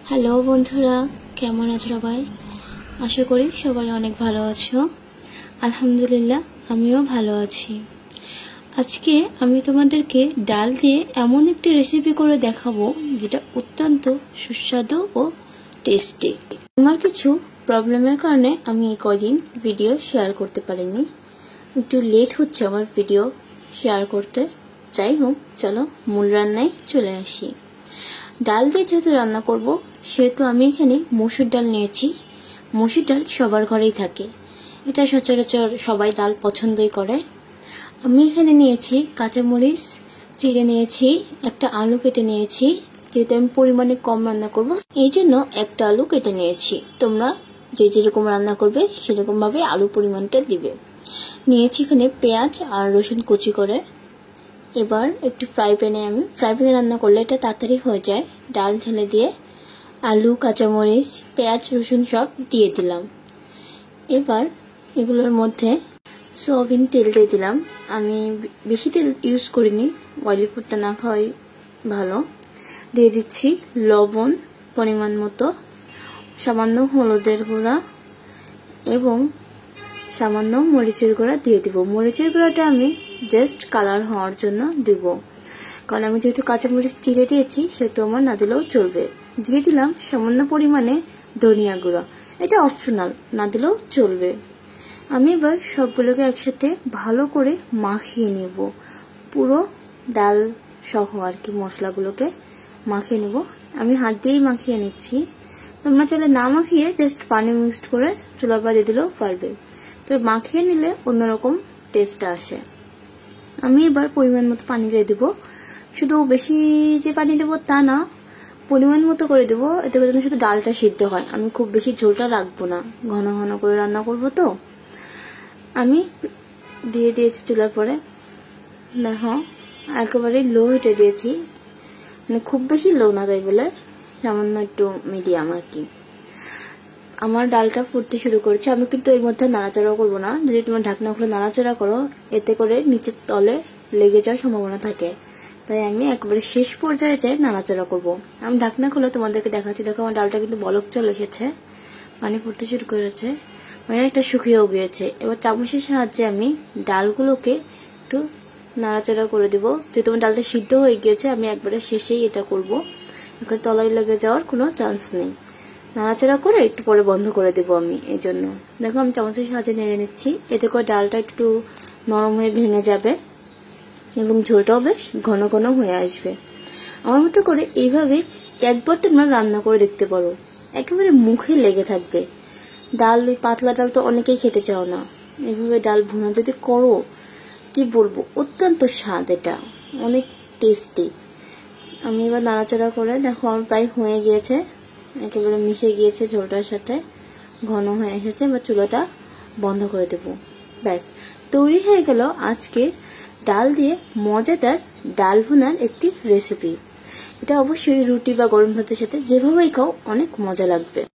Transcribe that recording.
Hello বন্ধুরা, কেমন আছো সবাই? আশা করি সবাই অনেক ভালো আছো। আলহামদুলিল্লাহ, আমিও ভালো আছি। আজকে আমি তোমাদেরকে ডাল দিয়ে এমন একটি রেসিপি করে দেখাবো যেটা অত্যন্ত সুস্বাদু ও টেস্টি। আমার কিছু প্রবলেমের কারণে আমি এই কদিন ভিডিও শেয়ার করতে পারিনি, একটু লেট হচ্ছে আমার ভিডিও শেয়ার করতে। যাই হোক, চলো মূল রান্নায় চলে আসি। ডাল দিয়ে যেহেতু রান্না করব, সেহেতু আমি এখানে মসুর ডাল নিয়েছি। মসুর ডাল সবার ঘরেই থাকে, এটা সচরাচর সবাই ডাল পছন্দই করে। আমি এখানে নিয়েছি কাঁচামরিচ চিড়ে নিয়েছি, একটা আলু কেটে নিয়েছি। যেহেতু আমি পরিমাণে কম রান্না করব, এই জন্য একটা আলু কেটে নিয়েছি। তোমরা যে যেরকম রান্না করবে সেরকম ভাবে আলু পরিমাণটা দিবে। নিয়েছি এখানে পেঁয়াজ আর রসুন কুচি করে। এবার একটু ফ্রাই প্যানে রান্না করলে এটা তাড়াতাড়ি হয়ে যায়। ডাল ঢেলে দিয়ে আলু, কাঁচামরিচ, পেঁয়াজ, রসুন সব দিয়ে দিলাম। এবার এগুলোর মধ্যে সয়াবিন তেল দিয়ে দিলাম। আমি বেশি তেল ইউজ করিনি, অয়েলি ফুডটা না খাওয়াই ভালো। দিয়ে দিচ্ছি লবণ পরিমাণ মতো, সামান্য হলুদের গুঁড়া এবং সামান্য মরিচের গুঁড়া দিয়ে দিব। মরিচের গুঁড়াটা আমি জাস্ট কালার হওয়ার জন্য দিব, কারণ আমি যেহেতু কাঁচামরিচ চিড়ে দিয়েছি সেহেতু আমার না দিলেও চলবে। দিয়ে দিলাম সামান্য পরিমাণে ধনিয়া গুঁড়া, এটা অপশনাল, না দিলেও চলবে। আমি এবার সবগুলোকে একসাথে ভালো করে মাখিয়ে নেব, পুরো ডাল সহ আর কি মশলাগুলোকে মাখিয়ে নেব। আমি হাত দিয়েই মাখিয়ে নিচ্ছি, তোমরা চাইলে না মাখিয়ে জাস্ট পানি মিক্সড করে চুলার পর দিয়ে দিলেও পারবে। তো মাখিয়ে নিলে অন্যরকম টেস্টটা আসে। আমি এবার পরিমাণ মতো পানি দিয়ে দেবো, শুধু বেশি যে পানি দেবো তা না, পরিমাণ মতো করে দেবো, এতে করে শুধু ডালটা সিদ্ধ হয়। আমি খুব বেশি ঝোলটা রাখবো না, ঘন ঘন করে রান্না করবো তো। আমি দিয়ে দিয়েছি চুলার পরে, দেখো একেবারে লো হিটে দিয়েছি, মানে খুব বেশি লো না তাই বলে, সামান্য একটু মিডিয়াম আর কি। আমার ডালটা ফুটতে শুরু করেছে। আমি কিন্তু এর মধ্যে নাড়াচাড়া করবো না, যদি তোমার ঢাকনা খুলে নাড়াচাড়া করো এতে করে নিচের তলে লেগে যাওয়ার সম্ভাবনা থাকে, তাই আমি একবারে শেষ পর্যায়ে যাই নাড়াচাড়া করব। আমি ঢাকনা খুলে তোমাদেরকে দেখাচ্ছি। দেখো আমার ডালটা কিন্তু বলক চলে এসেছে, পানি ফুটতে শুরু করেছে, মানে একটা শুকিয়েও গিয়েছে। এবার চামচের সাহায্যে আমি ডালগুলোকে একটু নাড়াচাড়া করে দিব। যেহেতু আমার ডালটা সিদ্ধ হয়ে গিয়েছে, আমি একবারে শেষেই এটা করব, এখন তলায় লেগে যাওয়ার কোনো চান্স নেই। নাড়াচাড়া করে একটু পরে বন্ধ করে দেবো আমি। এই জন্য দেখো আমি চামচের সাহায্যে নেড়ে নিচ্ছি, এতে করে ডালটা একটু নরম হয়ে ভেঙে যাবে এবং ঝোলটাও বেশ ঘন ঘন হয়ে আসবে। আমার মতো করে এইভাবে একবার তোমরা রান্না করে দেখতে পারো, একেবারে মুখে লেগে থাকবে। ডাল, ওই পাতলা ডাল তো অনেকেই খেতে চাও না, এইভাবে ডাল ভুনা যদি করো, কি বলবো, অত্যন্ত স্বাদ, এটা অনেক টেস্টি। আমি এবার নাড়াচাড়া করে দেখো আমার প্রায় হয়ে গিয়েছে, একেবারে মিশে গিয়েছে ঝোলটার সাথে, ঘন হয়ে এসেছে। এবার চুলাটা বন্ধ করে দেব। ব্যাস, তৈরি হয়ে গেল আজকে ডাল দিয়ে মজাদার ডাল ভুনার একটি রেসিপি। এটা অবশ্যই রুটি বা গরম ভাতের সাথে যেভাবেই খাও অনেক মজা লাগবে।